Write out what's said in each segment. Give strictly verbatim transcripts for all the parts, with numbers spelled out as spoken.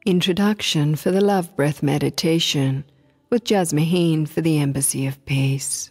Introduction for the Love Breath Meditation with Jasmuheen for the Embassy of Peace.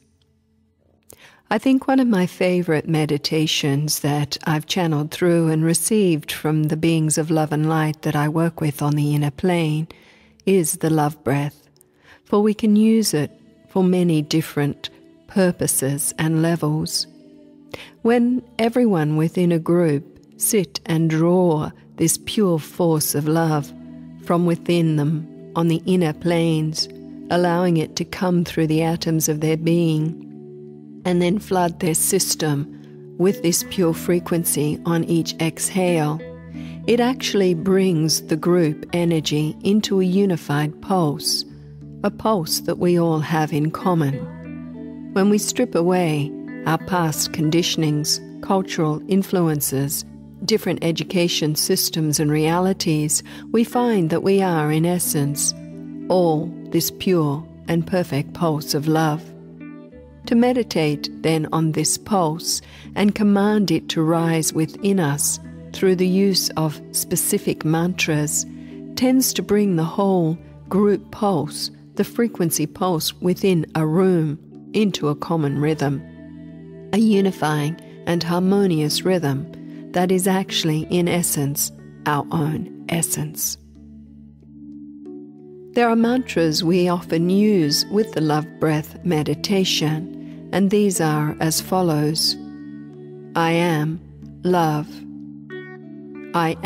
I think one of my favorite meditations that I've channeled through and received from the beings of love and light that I work with on the inner plane is the love breath, for we can use it for many different purposes and levels. When everyone within a group sit and draw this pure force of love from within them on the inner planes, allowing it to come through the atoms of their being and then flood their system with this pure frequency on each exhale, it actually brings the group energy into a unified pulse, a pulse that we all have in common. When we strip away our past conditionings, cultural influences, different education systems and realities, we find that we are, in essence, all this pure and perfect pulse of love. To meditate then on this pulse and command it to rise within us through the use of specific mantras tends to bring the whole group pulse, the frequency pulse within a room, into a common rhythm, a unifying and harmonious rhythm that is actually, in essence, our own essence. There are mantras we often use with the love breath meditation, and these are as follows: I am love. I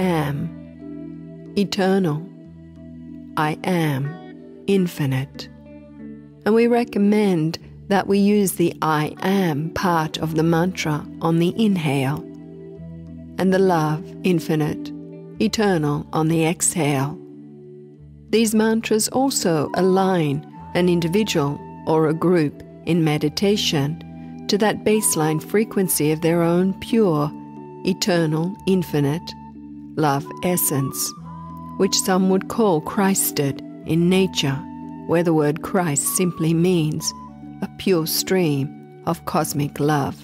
am eternal. I am infinite. And we recommend that we use the I am part of the mantra on the inhale, and the love, infinite, eternal on the exhale. These mantras also align an individual or a group in meditation to that baseline frequency of their own pure, eternal, infinite love essence, which some would call Christed in nature, where the word Christ simply means a pure stream of cosmic love.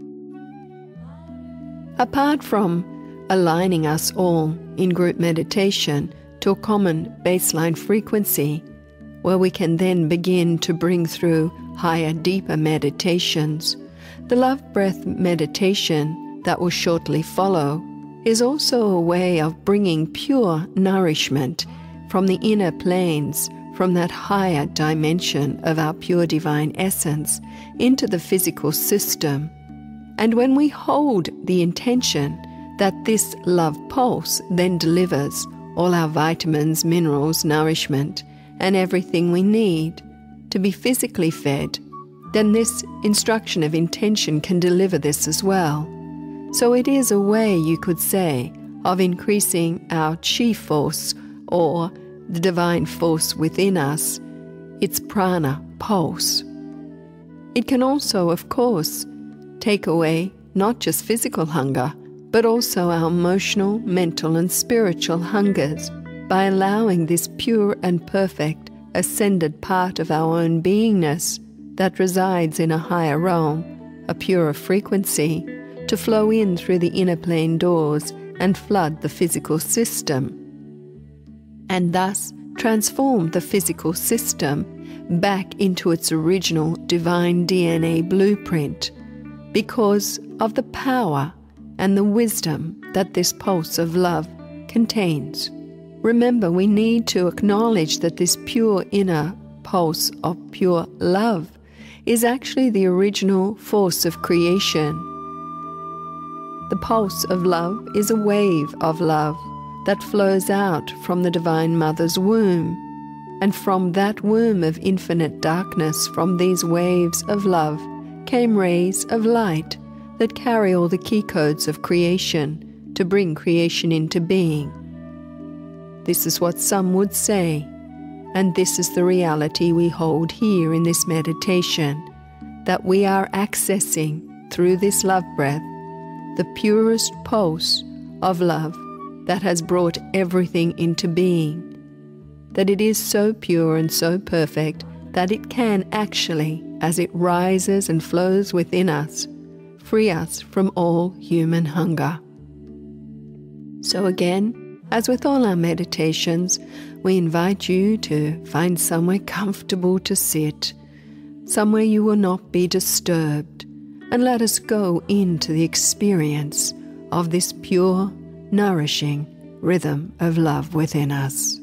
Apart from aligning us all in group meditation to a common baseline frequency, where we can then begin to bring through higher, deeper meditations, the love breath meditation that will shortly follow is also a way of bringing pure nourishment from the inner planes, from that higher dimension of our pure divine essence, into the physical system. And when we hold the intention that this love pulse then delivers all our vitamins, minerals, nourishment, and everything we need to be physically fed, then this instruction of intention can deliver this as well. So it is a way, you could say, of increasing our chi force, or the divine force within us, its prana pulse. It can also, of course, take away not just physical hunger, but also our emotional, mental, and spiritual hungers by allowing this pure and perfect ascended part of our own beingness that resides in a higher realm, a purer frequency, to flow in through the inner plane doors and flood the physical system, and thus transform the physical system back into its original divine D N A blueprint, because of the power and the wisdom that this pulse of love contains. Remember, we need to acknowledge that this pure inner pulse of pure love is actually the original force of creation. The pulse of love is a wave of love that flows out from the Divine Mother's womb, and from that womb of infinite darkness, from these waves of love, came rays of light that carry all the key codes of creation to bring creation into being. This is what some would say, and this is the reality we hold here in this meditation, that we are accessing through this love breath the purest pulse of love that has brought everything into being, that it is so pure and so perfect that it can actually, as it rises and flows within us, free us from all human hunger. So again, As with all our meditations, we invite you to find somewhere comfortable to sit, somewhere you will not be disturbed, and let us go into the experience of this pure, nourishing rhythm of love within us.